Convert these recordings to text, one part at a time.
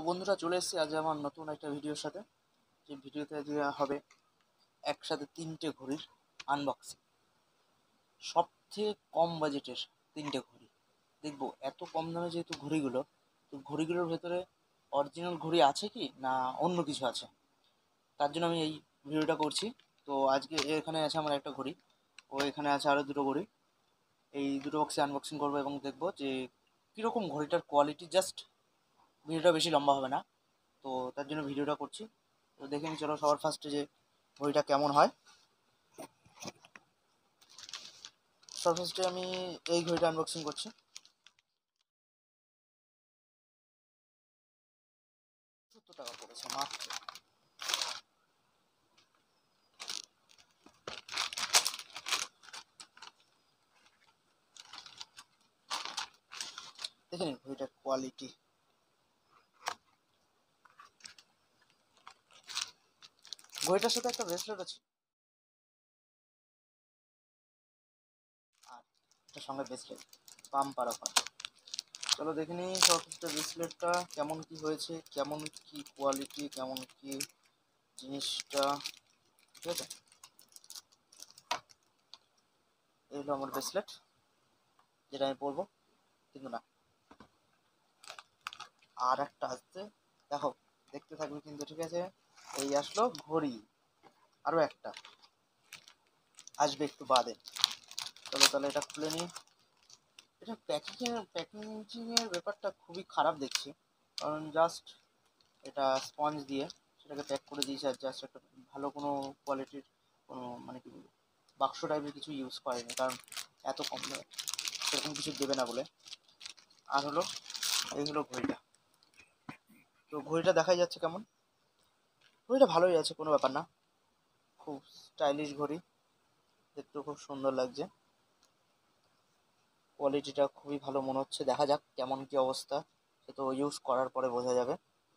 বন্ধুরা চলে এসেছি আজ আমার নতুন একটা ভিডিওর সাথে। যে ভিডিওতে আজকে হবে একসাথে 3টে ঘড়ির আনবক্সিং। সবথেকে কম বাজেটের 3টে ঘড়ি দেখবো। এত কম দামে যেহেতু ঘড়িগুলো, তো ঘড়িগুলোর ভেতরে অরিজিনাল ঘড়ি আছে কি না অন্য কিছু আছে, তার জন্য আমি এই ভিডিওটা করছি। তো আজকে এখানে আছে আমার একটা ঘড়ি, ও এখানে আছে আরও দুটো ঘড়ি। এই দুটো বক্সে আনবক্সিং করবো এবং দেখবো যে কীরকম ঘড়িটার কোয়ালিটি। জাস্ট ভিডিওটা বেশি লম্বা হবে না, তো তার জন্য ভিডিওটা করছি। তো দেখে নি, চলো সবার ফার্স্টে যে ঘড়িটা কেমন হয়। সবার ফার্স্টে আমি এই ঘড়িটা আনবক্সিং করছি। টাকা পড়েছে মাত্র। দেখে নিন ঘড়িটার কোয়ালিটি। ঘড়িটার সাথে একটা ব্রেসলেট আছে, আর এটার সঙ্গে ব্রেসলেট পাম্পার অফার। চলো দেখে নিই সবার ফার্স্টে ব্রেসলেটটা কেমন কি হয়েছে, কেমন কি কোয়ালিটি, কেমন কি জিনিসটা। ঠিক আছে, এই হলো আমার ব্রেসলেট, যেটা আমি পরবো। কিন্তু না, আর একটা আসছে, দেখো দেখতে থাকবে কিন্তু। ঠিক আছে, এই আসলো ঘড়ি, আরও একটা আসবে একটু বাদে। চলো তাহলে এটা খুলে নিই। এটা প্যাকেজিংয়ের ব্যাপারটা খুবই খারাপ দেখছি, কারণ জাস্ট এটা স্পঞ্জ দিয়ে সেটাকে প্যাক করে দিয়েছে, আর জাস্ট একটা ভালো কোনো কোয়ালিটির কোনো মানে কি বলবো বাক্স টাইপের কিছু ইউজ করেনি, কারণ এত কম দামে সেরকম কিছু দেবে না বলে। আর হলো এই হলো ঘড়িটা। তো ঘড়িটা দেখাই যাচ্ছে কেমন। ঘড়িটা ভালোই আছে, কোনো ব্যাপার না। খুব স্টাইলিশ ঘড়ি, দেখতেও খুব সুন্দর লাগছে। কোয়ালিটিটা খুবই ভালো মনে হচ্ছে। দেখা যাক কেমন কি অবস্থা, সে তো ইউজ করার পরে বোঝা যাবে।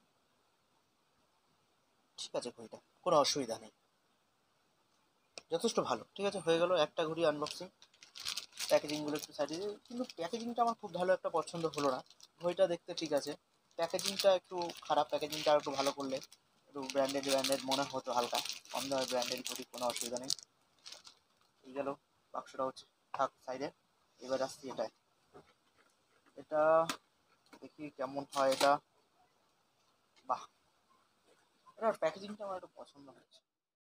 ঠিক আছে, ঘড়িটা কোনো অসুবিধা নেই, যথেষ্ট ভালো। ঠিক আছে, হয়ে গেল একটা ঘড়ি আনবক্সিং। প্যাকেজিংগুলো একটু সাইডে, কিন্তু প্যাকেজিংটা আমার খুব ভালো একটা পছন্দ হলো না। ঘড়িটা দেখতে ঠিক আছে, প্যাকেজিংটা একটু খারাপ। প্যাকেজিংটা আর একটু ভালো করলে একটু ব্র্যান্ডেড ব্র্যান্ডেড মনে হতো হালকা। কম দামে ব্র্যান্ডেড ঘড়ি, কোনো অসুবিধা নেই। এই গেল বাক্সটা, হচ্ছে থাক সাইডে। এবার আসছি এটায়। এটা দেখি কেমন হয় এটা। বাহ, এটার প্যাকেজিংটা আমার একটু পছন্দ হয়েছে।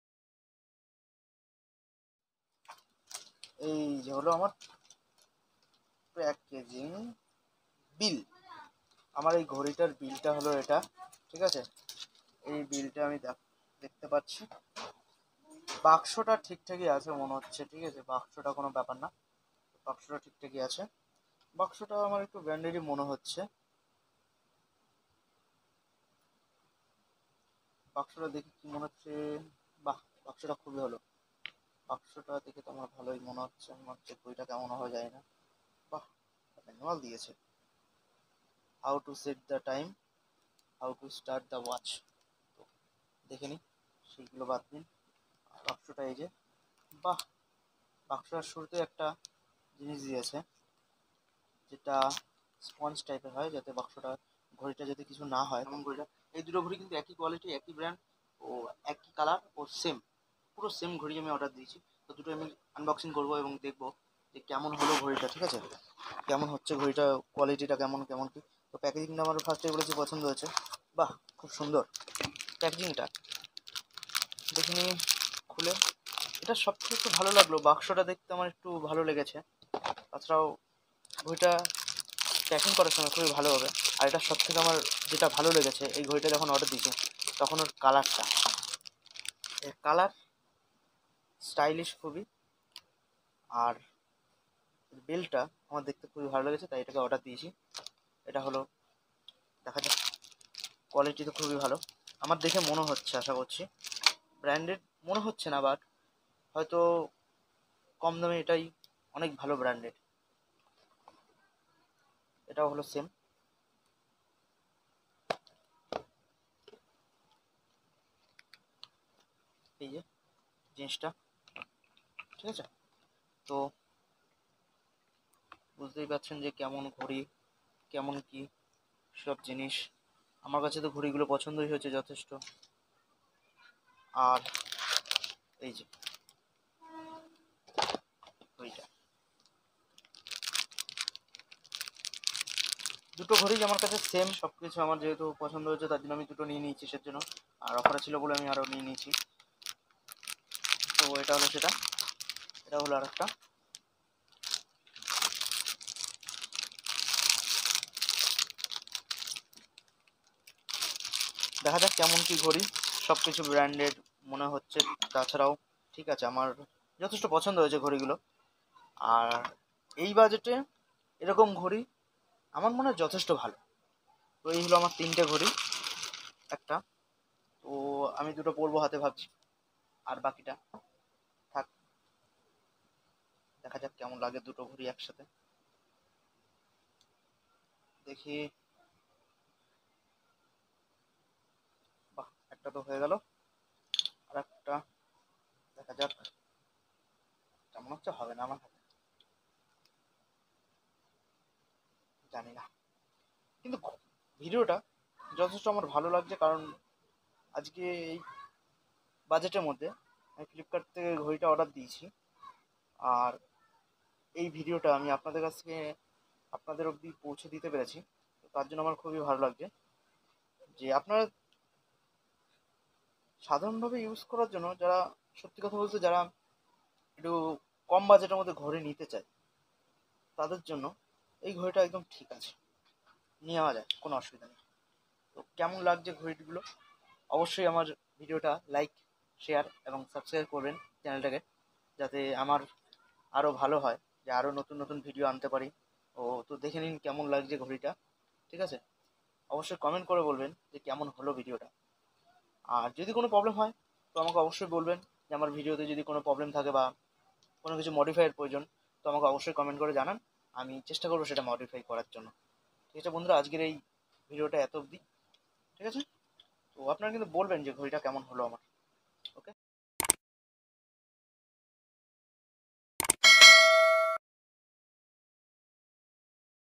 এই যে হলো আমার প্যাকেজিং বিল। আমার এই ঘড়িটার বিলটা হলো এটা। ঠিক আছে, এই বিলটা আমি দেখতে পাচ্ছি। বাক্সটা ঠিকঠাকই আছে মনে হচ্ছে। ঠিক আছে, বাক্সটা কোনো ব্যাপার না, বাক্সটা ঠিকঠাকই আছে। বাক্সটা আমার একটু ব্র্যান্ডেডই মনে হচ্ছে। বাক্সটা দেখে কি মনে হচ্ছে, বাহ, বাক্সটা খুবই ভালো। বাক্সটা দেখে তো আমার ভালোই মনে হচ্ছে। আমার হচ্ছে বইটা কেমন হয় যায় না। বাহ, ম্যানুয়াল দিয়েছে, how to set the time, how to start the watch. তো দেখে নিই, সেইগুলো বাদ দিন। আর বাক্সটা এই যে, বাহ, বাক্সটার শুরুতে একটা জিনিস দিয়েছে, যেটা স্পঞ্জ টাইপের হয়, যাতে বাক্সটা ঘড়িটা যদি কিছু না হয় তেমন ঘড়িটা। এই দুটো ঘড়ি কিন্তু একই কোয়ালিটি, একই ব্র্যান্ড ও একই কালার ও সেম, পুরো সেম ঘড়ি আমি অর্ডার দিয়েছি। তো দুটো আমি আনবক্সিং করবো এবং দেখবো যে কেমন হলো ঘড়িটা। ঠিক আছে, কেমন হচ্ছে ঘড়িটা, কোয়ালিটিটা কেমন কেমন কি। তো প্যাকেজিংটা আমার ফার্স্টে বলেছি পছন্দ হয়েছে। বাহ, খুব সুন্দর প্যাকেজিংটা। দেখিনি খুলে, এটা সবথেকে একটু ভালো লাগলো, বাক্সটা দেখতে আমার একটু ভালো লেগেছে। তাছাড়াও ঘড়িটা প্যাকিং করার সময় খুবই ভালো হবে। আর এটা সব থেকে আমার যেটা ভালো লেগেছে, এই ঘড়িটা যখন অর্ডার দিয়েছি তখন ওর কালারটা, এর কালার স্টাইলিশ খুবই। আর বেলটা আমার দেখতে খুবই ভালো লেগেছে, তাই এটাকে অর্ডার দিয়েছি। এটা হলো, দেখা যাক। কোয়ালিটি তো খুবই ভালো আমার দেখে মনে হচ্ছে, আশা করছি। ব্র্যান্ডেড মনে হচ্ছে না, বাট হয়তো কম দামে এটাই অনেক ভালো ব্র্যান্ডেড। এটাও হলো সেম। এই যে জিনিসটা, ঠিক আছে। তো বুঝতেই পারছেন যে কেমন ঘড়ি, কেমন কি সব জিনিস। আমার কাছে তো ঘড়িগুলো পছন্দই হয়েছে যথেষ্ট। আর এই যে ঘড়িটা, দুটো ঘড়ি আমার কাছে সেম সব কিছু। আমার যেহেতু পছন্দ হয়েছে তার জন্য আমি দুটো নিয়ে নিয়েছি সের জন্য, আর অফারে ছিল বলে আমি আরও নিয়ে নিয়েছি। তো এটা হলো সেটা, এটা হলো আর একটা। দেখা যাক কেমন কি ঘড়ি, সব কিছু ব্র্যান্ডেড মনে হচ্ছে। তাছাড়াও ঠিক আছে, আমার যথেষ্ট পছন্দ হয়েছে ঘড়িগুলো। আর এই বাজেটে এরকম ঘড়ি আমার মনে হয় যথেষ্ট ভালো। তো এই হলো আমার তিনটে ঘড়ি, একটা তো আমি দুটো পরবো হাতে ভাবছি, আর বাকিটা থাক, দেখা যাক কেমন লাগে দুটো ঘড়ি একসাথে। দেখি, বাহ একটা তো হয়ে গেল, আর একটা দেখা যাক, কেমন হচ্ছে, হবে না আমার হাতে জানি না। কিন্তু ভিডিওটা যথেষ্ট আমার ভালো লাগছে, কারণ আজকে এই বাজেটের মধ্যে আমি ফ্লিপকার্ট থেকে ঘড়িটা অর্ডার দিয়েছি। আর এই ভিডিওটা আমি আপনাদের কাছ থেকে আপনাদের অবধি পৌঁছে দিতে পেরেছি, তো তার জন্য আমার খুবই ভালো লাগছে। যে আপনারা সাধারণভাবে ইউজ করার জন্য, যারা সত্যি কথা বলতে যারা একটু কম বাজেটের মধ্যে ঘড়ি নিতে চায়, তাদের জন্য এই ঘড়িটা একদম ঠিক আছে, নেওয়া যায়, কোনো অসুবিধা নেই। তো কেমন লাগছে ঘড়িগুলো, অবশ্যই আমার ভিডিওটা লাইক, শেয়ার এবং সাবস্ক্রাইব করবেন চ্যানেলটাকে, যাতে আমার আরও ভালো হয়, যে আরও নতুন নতুন ভিডিও আনতে পারি। ও তো দেখে নিন কেমন লাগছে ঘড়িটা, ঠিক আছে? অবশ্যই কমেন্ট করে বলবেন যে কেমন হলো ভিডিওটা। আর যদি কোনো প্রবলেম হয় তো আমাকে অবশ্যই বলবেন, যে আমার ভিডিওতে যদি কোনো প্রবলেম থাকে বা কোনো কিছু মডিফাইয়ের প্রয়োজন, তো আমাকে অবশ্যই কমেন্ট করে জানান, আমি চেষ্টা করবো সেটা মডিফাই করার জন্য। ঠিক আছে বন্ধুরা, আজকের এই ভিডিওটা এত অবধি, ঠিক আছে? তো আপনারা কিন্তু বলবেন যে ঘড়িটা কেমন হলো আমার। ওকে।